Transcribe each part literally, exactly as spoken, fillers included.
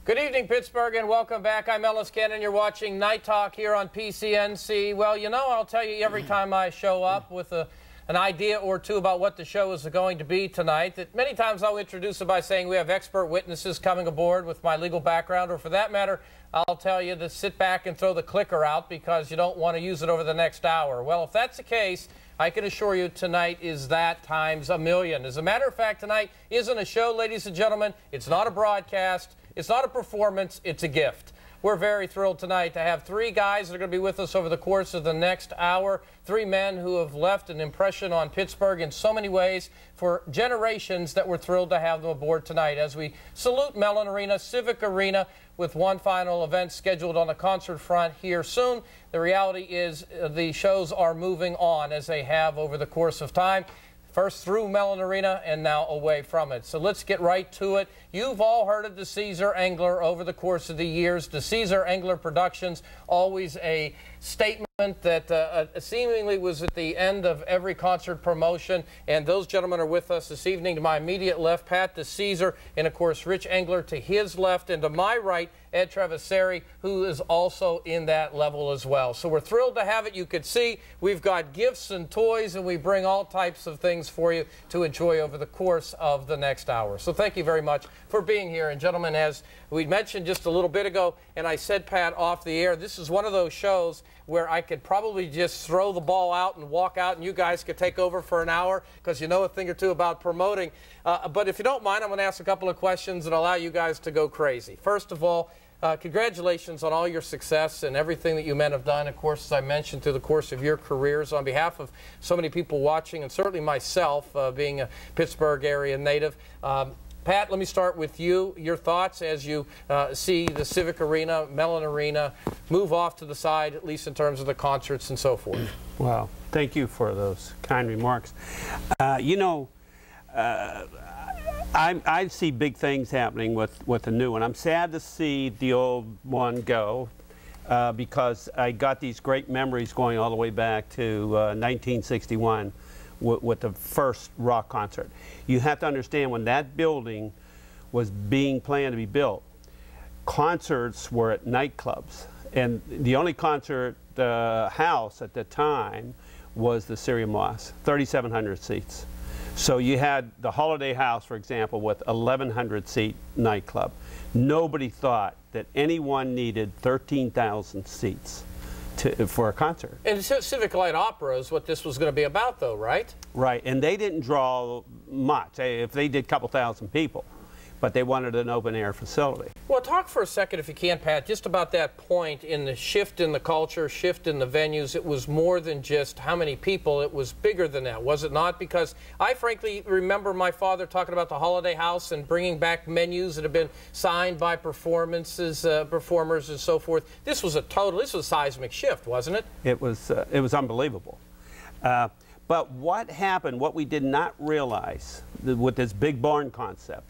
Good evening, Pittsburgh, and welcome back. I'm Ellis Cannon. You're watching Night Talk here on P C N C. Well, you know, I'll tell you every time I show up with a, an idea or two about what the show is going to be tonight, that many times I'll introduce it by saying we have expert witnesses coming aboard with my legal background, or for that matter, I'll tell you to sit back and throw the clicker out because you don't want to use it over the next hour. Well, if that's the case, I can assure you tonight is that times a million. As a matter of fact, tonight isn't a show, ladies and gentlemen. It's not a broadcast. It's not a performance. It's a gift. We're very thrilled tonight to have three guys that are going to be with us over the course of the next hour. Three men who have left an impression on Pittsburgh in so many ways for generations that we're thrilled to have them aboard tonight as we salute Mellon Arena, Civic Arena, with one final event scheduled on the concert front here soon. The reality is uh, the shows are moving on as they have over the course of time. First through Mellon Arena and now away from it. So let's get right to it. You've all heard of the Caesar Engler over the course of the years. The Caesar Engler Productions, always a statement that uh, seemingly was at the end of every concert promotion. And those gentlemen are with us this evening. To my immediate left, Pat DeCesar, and of course Rich Engler to his left, and to my right, Ed Traviseri, who is also in that level as well. So we're thrilled to have it. You could see we've got gifts and toys, and we bring all types of things for you to enjoy over the course of the next hour. So thank you very much for being here. And gentlemen, as we mentioned just a little bit ago, and I said, Pat, off the air, this is one of those shows where I could probably just throw the ball out and walk out, and you guys could take over for an hour because you know a thing or two about promoting. Uh, but if you don't mind, I'm going to ask a couple of questions and allow you guys to go crazy. First of all, Uh, congratulations on all your success and everything that you men have done, of course, as I mentioned, through the course of your careers. On behalf of so many people watching, and certainly myself, uh, being a Pittsburgh area native, um, Pat, let me start with you. Your thoughts as you uh, see the Civic Arena, Mellon Arena, move off to the side, at least in terms of the concerts and so forth. Well, thank you for those kind remarks. Uh, you know, uh, I, I see big things happening with, with the new one. I'm sad to see the old one go uh, because I got these great memories going all the way back to uh, nineteen sixty-one with, with the first rock concert. You have to understand, when that building was being planned to be built, concerts were at nightclubs. And the only concert uh, house at the time was the Syria Moss, thirty-seven hundred seats. So you had the Holiday House, for example, with eleven hundred seat nightclub. Nobody thought that anyone needed thirteen thousand seats to, for a concert. And Civic Light Opera is what this was going to be about, though, right? Right, and they didn't draw much. If they did a couple thousand people, but they wanted an open-air facility. Well, talk for a second, if you can, Pat, just about that point in the shift in the culture, shift in the venues. It was more than just how many people. It was bigger than that, was it not? Because I frankly remember my father talking about the Holiday House and bringing back menus that have been signed by performances, uh, performers and so forth. This was a total, this was a seismic shift, wasn't it? It was, uh, it was unbelievable. Uh, but what happened, what we did not realize with this big barn concept,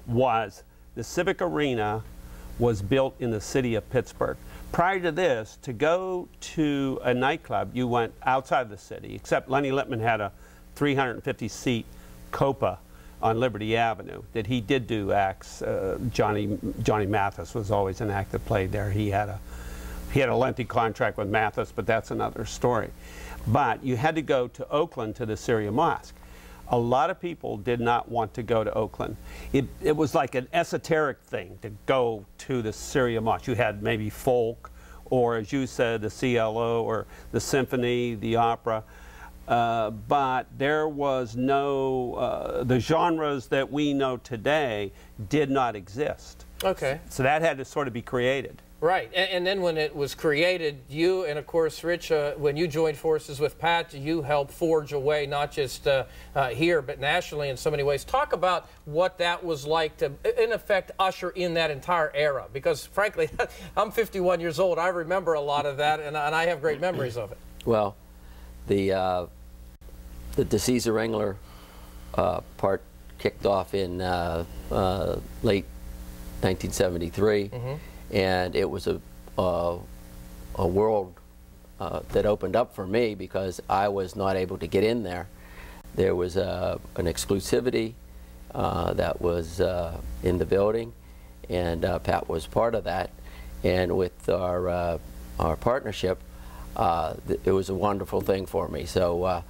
was the Civic Arena was built in the city of Pittsburgh. Prior to this, to go to a nightclub, you went outside the city, except Lenny Lippman had a three hundred fifty seat Copa on Liberty Avenue that he did do acts. Uh, Johnny, Johnny Mathis was always an act that played there. He had a, he had a lengthy contract with Mathis, but that's another story. But you had to go to Oakland to the Syria Mosque. A lot of people did not want to go to Oakland. It, it was like an esoteric thing to go to the Syria Mosque. You had maybe folk, or as you said, the C L O, or the symphony, the opera. Uh, but there was no, uh, the genres that we know today did not exist. Okay. So that had to sort of be created. Right, and, and then when it was created, you and of course Rich, uh, when you joined forces with Pat, you helped forge a way, not just uh, uh, here, but nationally in so many ways. Talk about what that was like to, in effect, usher in that entire era. Because frankly, I'm fifty-one years old. I remember a lot of that, and, and I have great memories of it. Well, the uh, the DeCesar Engler uh, part kicked off in uh, uh, late nineteen seventy-three. Mm-hmm. And it was a, uh, a world uh, that opened up for me because I was not able to get in there. There was uh, an exclusivity uh, that was uh, in the building, and uh, Pat was part of that. And with our uh, our partnership, uh, th it was a wonderful thing for me. So uh,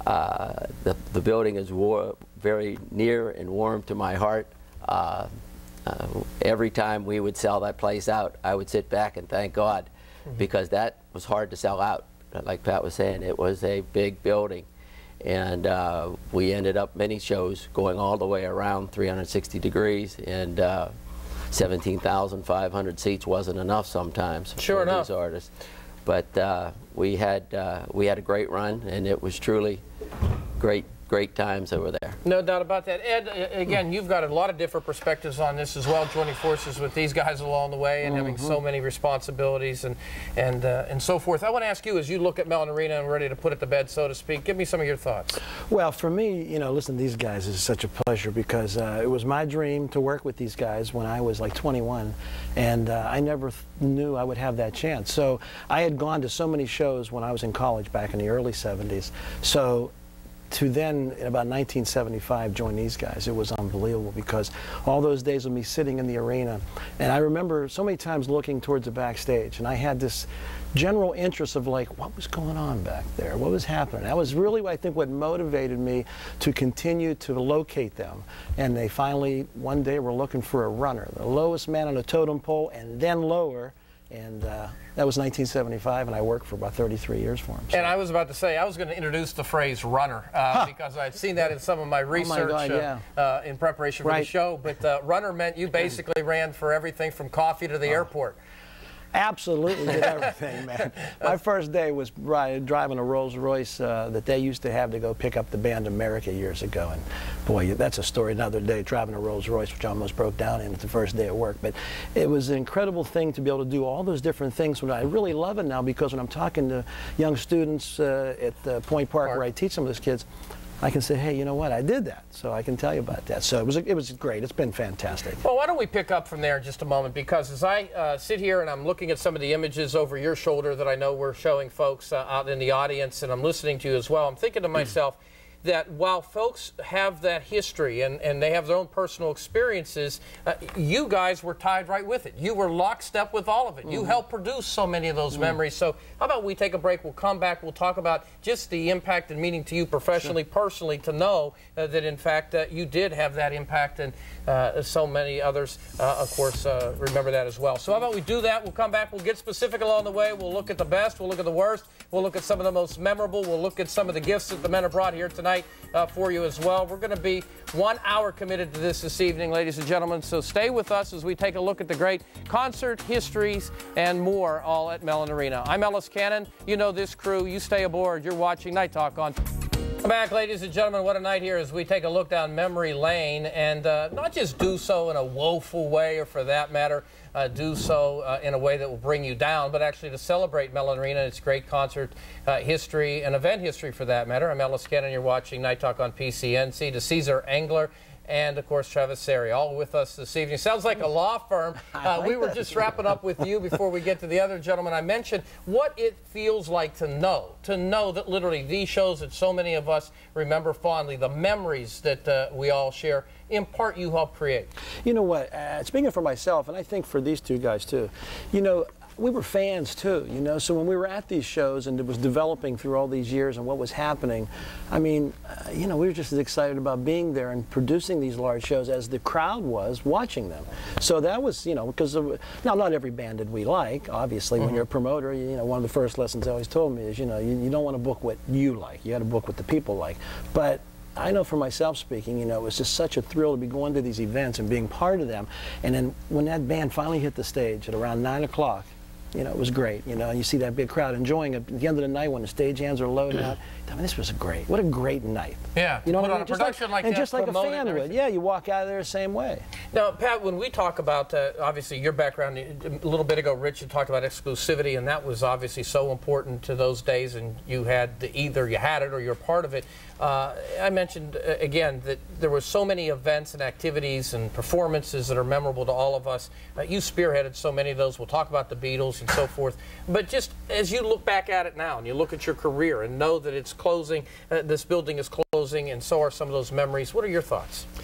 uh, the the building is war very near and warm to my heart. Uh, uh, every time we would sell that place out, I would sit back and thank God, mm-hmm. because that was hard to sell out. Like Pat was saying, it was a big building. And uh, we ended up many shows going all the way around three hundred sixty degrees, and uh, seventeen thousand five hundred seats wasn't enough sometimes sure for enough. these artists. But uh, we had uh, we had a great run, and it was truly great great times over there. No doubt about that. Ed, again, you've got a lot of different perspectives on this as well, joining forces with these guys along the way and mm-hmm. having so many responsibilities and and uh, and so forth. I want to ask you, as you look at Mellon Arena and ready to put it to bed, so to speak, give me some of your thoughts. Well, for me, you know, listen to these guys is such a pleasure, because uh, it was my dream to work with these guys when I was like twenty-one, and uh, I never th knew I would have that chance. So I had gone to so many shows when I was in college back in the early seventies. So to then, in about nineteen seventy-five, join these guys, it was unbelievable, because all those days of me sitting in the arena, and I remember so many times looking towards the backstage, and I had this general interest of like, what was going on back there? What was happening? That was really, I think, what motivated me to continue to locate them. And they finally, one day, were looking for a runner, the lowest man on the totem pole, and then lower. And uh, that was nineteen seventy-five, and I worked for about thirty-three years for him. So. And I was about to say, I was going to introduce the phrase runner, uh, huh. because I'd seen that in some of my research oh my God, yeah. uh, uh, in preparation for right. the show. But uh, runner meant you basically ran for everything from coffee to the oh. airport. Absolutely did everything, man. My first day was ride, driving a Rolls Royce uh, that they used to have to go pick up the band America years ago. And boy, that's a story another day, driving a Rolls Royce, which I almost broke down in the first day at work. But it was an incredible thing to be able to do all those different things. I really love it now, because when I'm talking to young students uh, at uh, Point Park, Park, where I teach some of those kids, I can say, hey, you know what, I did that, so I can tell you about that. So it was, it was great. It's been fantastic. Well, why don't we pick up from there in just a moment, because as I uh, sit here and I'm looking at some of the images over your shoulder that I know we're showing folks uh, out in the audience, and I'm listening to you as well, I'm thinking to myself that while folks have that history and, and they have their own personal experiences, uh, you guys were tied right with it. You were lockstep with all of it. Mm-hmm. You helped produce so many of those mm-hmm. memories. So how about we take a break, we'll come back, we'll talk about just the impact and meaning to you professionally, sure. personally, to know uh, that in fact uh, you did have that impact, and uh, so many others, uh, of course, uh, remember that as well. So how about we do that, we'll come back, we'll get specific along the way, we'll look at the best, we'll look at the worst, we'll look at some of the most memorable, we'll look at some of the gifts that the men have brought here tonight Uh, for you as well. We're going to be one hour committed to this this evening, ladies and gentlemen, so stay with us as we take a look at the great concert histories and more, all at Mellon Arena. I'm Ellis Cannon. You know this crew. You stay aboard. You're watching Night Talk on... Welcome back, ladies and gentlemen. What a night here as we take a look down memory lane, and uh, not just do so in a woeful way, or for that matter, Uh, do so uh, in a way that will bring you down, but actually to celebrate Mellon Arena, its great concert uh, history and event history for that matter. I'm Ellis Cannon. You're watching Night Talk on P C N C. To Caesar Engler and, of course, Travis Sari, all with us this evening. Sounds like a law firm. Uh, like we were that. just wrapping up with you before we get to the other gentleman. I mentioned what it feels like to know, to know that literally these shows that so many of us remember fondly, the memories that uh, we all share, in part you help create. You know what, uh, speaking for myself, and I think for these two guys too, you know, we were fans too, you know, so when we were at these shows and it was developing through all these years and what was happening, I mean, uh, you know, we were just as excited about being there and producing these large shows as the crowd was watching them. So that was, you know, because, of, now not every band did we like, obviously. Mm-hmm. When you're a promoter, you, you know, one of the first lessons they always told me is, you know, you, you don't want to book what you like, you got to book what the people like. But I know for myself speaking, you know, it was just such a thrill to be going to these events and being part of them. And then when that band finally hit the stage at around nine o'clock, you know, it was great, you know, and you see that big crowd enjoying it. At the end of the night when the stage hands are loaded out, I mean, this was a great, what a great night. Yeah, you know put what on I mean? a production just like, like, and that, just like a fan would. Yeah, you walk out of there the same way. Now, Pat, when we talk about, uh, obviously, your background, a little bit ago, Rich, you talked about exclusivity, and that was obviously so important to those days, and you had the, either you had it or you're part of it. Uh, I mentioned, uh, again, that there were so many events and activities and performances that are memorable to all of us. Uh, you spearheaded so many of those. We'll talk about the Beatles and so forth. But just as you look back at it now and you look at your career and know that it's closing, uh, this building is closing, and so are some of those memories, what are your thoughts?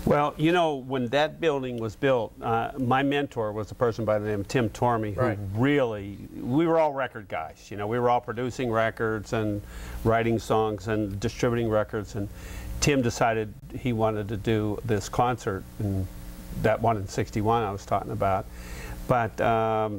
Well, you know, when that building was built, uh, my mentor was a person by the name of Tim Tormey, who Right. really, we were all record guys. You know, we were all producing records and writing songs and distributing records. And Tim decided he wanted to do this concert, and that one in sixty-one I was talking about. But, um,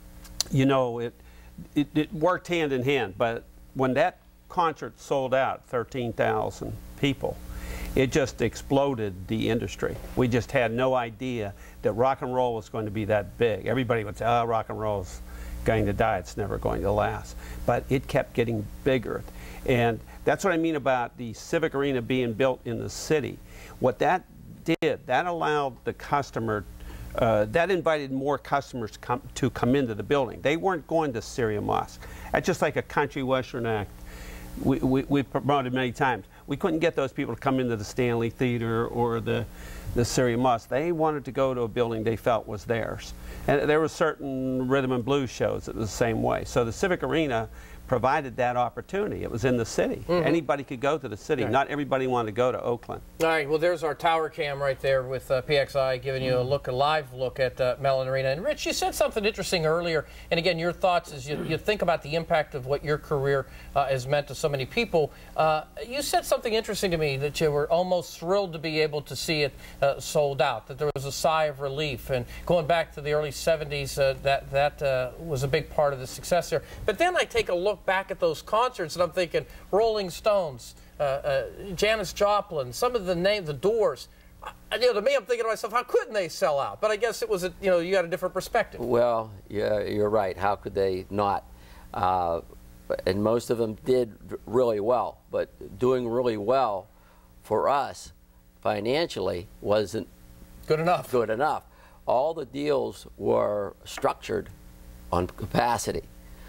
you know, it, it, it worked hand in hand. But when that concert sold out, thirteen thousand people, it just exploded the industry. We just had no idea that rock and roll was going to be that big. Everybody would say, oh, rock and roll's going to die, it's never going to last. But it kept getting bigger. And that's what I mean about the Civic Arena being built in the city. What that did, that allowed the customer, uh, that invited more customers come, to come into the building. They weren't going to Syria Mosque. That's just like a country western act we, we, we promoted many times. We couldn't get those people to come into the Stanley Theater or the, the Syria Mosque. They wanted to go to a building they felt was theirs. And there were certain rhythm and blues shows that was the same way. So the Civic Arena provided that opportunity. It was in the city. Mm-hmm. Anybody could go to the city. Right. Not everybody wanted to go to Oakland. All right, well, there's our tower cam right there with uh, P X I giving you a look, a live look at uh, Mellon Arena. And Rich, you said something interesting earlier, and again, your thoughts as you, you think about the impact of what your career uh, has meant to so many people. Uh, you said something interesting to me, that you were almost thrilled to be able to see it uh, sold out, that there was a sigh of relief. And going back to the early seventies, uh, that, that uh, was a big part of the success there. But then I take a look back at those concerts, and I'm thinking Rolling Stones, uh, uh, Janis Joplin, some of the name, the Doors. Uh, you know, to me, I'm thinking to myself, how couldn't they sell out? But I guess it was, a, you know, you got a different perspective. Well, yeah, you're right. How could they not? Uh, and most of them did really well. But doing really well for us financially wasn't good enough. Good enough. All the deals were structured on capacity.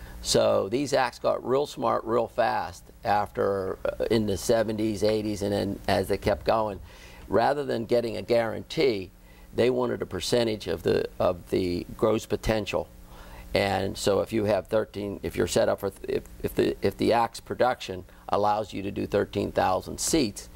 So these acts got real smart real fast after uh, in the seventies, eighties, and then as they kept going. Rather than getting a guarantee, they wanted a percentage of the of the gross potential. And so if you have thirteen, if you're set up for, if, if the if the act's production allows you to do thirteen thousand seats,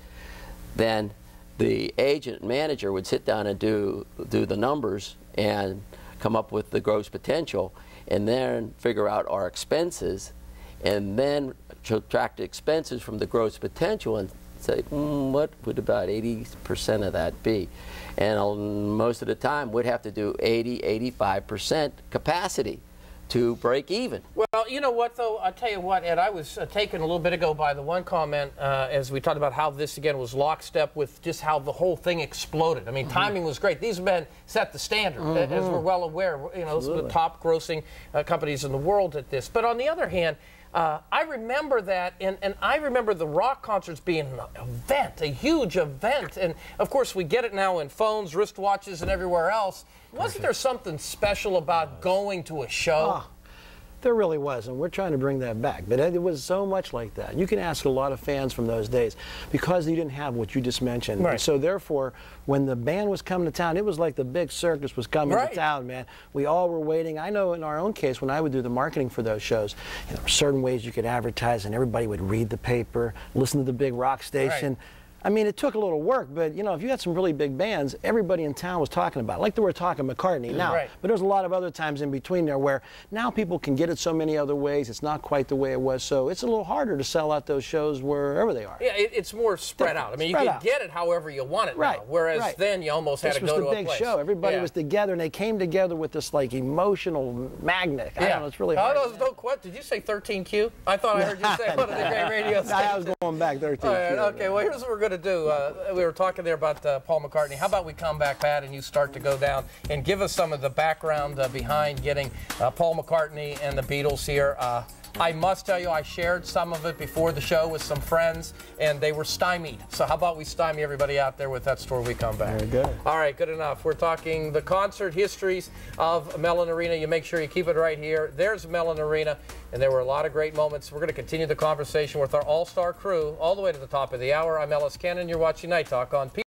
then the agent manager would sit down and do do the numbers and come up with the gross potential, and then figure out our expenses, and then subtract the expenses from the gross potential and say, mm, what would about eighty percent of that be? And um, most of the time, we'd have to do eighty, eighty-five percent capacity to break even. Well, you know what, though? I'll tell you what, Ed, I was uh, taken a little bit ago by the one comment uh, as we talked about how this, again, was lockstep with just how the whole thing exploded. I mean, mm-hmm. timing was great. These men set the standard, mm-hmm. as we're well aware. You know, some of the top grossing uh, companies in the world at this. But on the other hand, Uh, I remember that, and, and I remember the rock concerts being an event, a huge event. And, of course, we get it now in phones, wristwatches, and everywhere else. Wasn't there something special about going to a show? Oh, there really was, and we're trying to bring that back. But it was so much like that. You can ask a lot of fans from those days because you didn't have what you just mentioned. Right. And so, therefore, when the band was coming to town, it was like the big circus was coming right. to town, man. We all were waiting. I know in our own case, when I would do the marketing for those shows, you know, there were certain ways you could advertise, and everybody would read the paper, listen to the big rock station. Right. I mean, it took a little work, but, you know, if you had some really big bands, everybody in town was talking about it. Like they were talking McCartney now. Right. But there's a lot of other times in between there where now people can get it so many other ways. It's not quite the way it was. So it's a little harder to sell out those shows wherever they are. Yeah, it, it's more spread Different. out. I mean, Spread you can out. get it however you want it Right. now. Whereas right. then you almost had this to go to a place. This was the big show. Everybody yeah. was together, and they came together with this, like, emotional magnet. I yeah. don't know. It's really oh, hard. No, no, what? Did you say thirteen Q? I thought I heard you say one of the great radio stations. I was going back thirteen Q. All right, okay, well, here's what we're going to do. Uh, we were talking there about uh, Paul McCartney. How about we come back, Pat, and you start to go down and give us some of the background uh, behind getting uh, Paul McCartney and the Beatles here. Uh, I must tell you, I shared some of it before the show with some friends, and they were stymied. So how about we stymie everybody out there with that story when we come back? Very good. All right, good enough. We're talking the concert histories of Mellon Arena. You make sure you keep it right here. There's Mellon Arena, and there were a lot of great moments. We're going to continue the conversation with our all-star crew all the way to the top of the hour. I'm Ellis Cannon. You're watching Night Talk on P